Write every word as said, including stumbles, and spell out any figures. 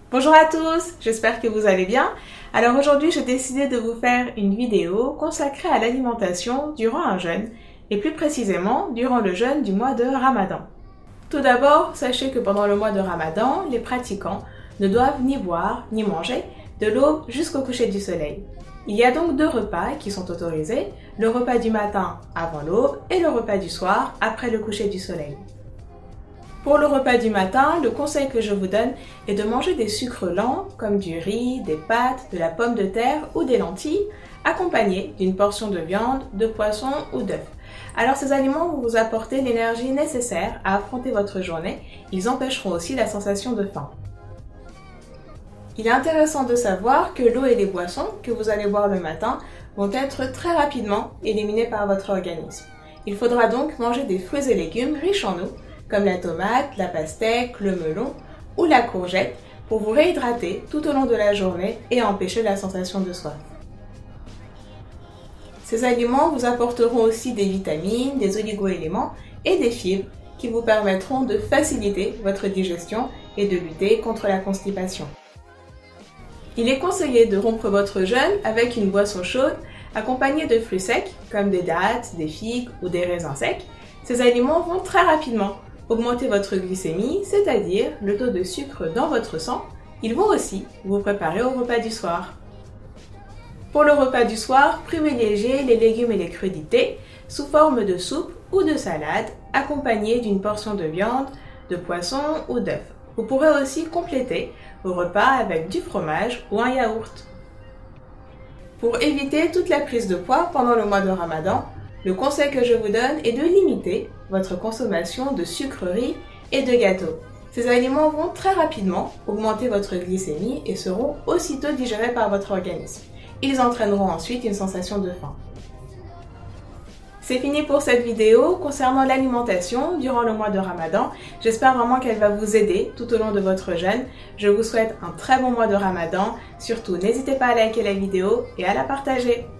Bonjour à tous, j'espère que vous allez bien. Alors aujourd'hui, j'ai décidé de vous faire une vidéo consacrée à l'alimentation durant un jeûne, et plus précisément durant le jeûne du mois de Ramadan. Tout d'abord, sachez que pendant le mois de Ramadan, les pratiquants ne doivent ni boire ni manger de l'aube jusqu'au coucher du soleil. Il y a donc deux repas qui sont autorisés, le repas du matin avant l'aube et le repas du soir après le coucher du soleil. Pour le repas du matin, le conseil que je vous donne est de manger des sucres lents comme du riz, des pâtes, de la pomme de terre ou des lentilles, accompagnés d'une portion de viande, de poisson ou d'œuf. Alors ces aliments vont vous apporter l'énergie nécessaire à affronter votre journée, ils empêcheront aussi la sensation de faim. Il est intéressant de savoir que l'eau et les boissons que vous allez boire le matin vont être très rapidement éliminés par votre organisme. Il faudra donc manger des fruits et légumes riches en eau, comme la tomate, la pastèque, le melon ou la courgette pour vous réhydrater tout au long de la journée et empêcher la sensation de soif. Ces aliments vous apporteront aussi des vitamines, des oligo-éléments et des fibres qui vous permettront de faciliter votre digestion et de lutter contre la constipation. Il est conseillé de rompre votre jeûne avec une boisson chaude accompagnée de fruits secs comme des dattes, des figues ou des raisins secs. Ces aliments vont très rapidement augmenter votre glycémie, c'est-à-dire le taux de sucre dans votre sang. Ils vont aussi vous préparer au repas du soir. Pour le repas du soir, privilégiez les légumes et les crudités sous forme de soupe ou de salade, accompagnés d'une portion de viande, de poisson ou d'œuf. Vous pourrez aussi compléter vos repas avec du fromage ou un yaourt. Pour éviter toute la prise de poids pendant le mois de Ramadan, le conseil que je vous donne est de limiter votre consommation de sucreries et de gâteaux. Ces aliments vont très rapidement augmenter votre glycémie et seront aussitôt digérés par votre organisme. Ils entraîneront ensuite une sensation de faim. C'est fini pour cette vidéo concernant l'alimentation durant le mois de Ramadan. J'espère vraiment qu'elle va vous aider tout au long de votre jeûne. Je vous souhaite un très bon mois de Ramadan. Surtout, n'hésitez pas à liker la vidéo et à la partager.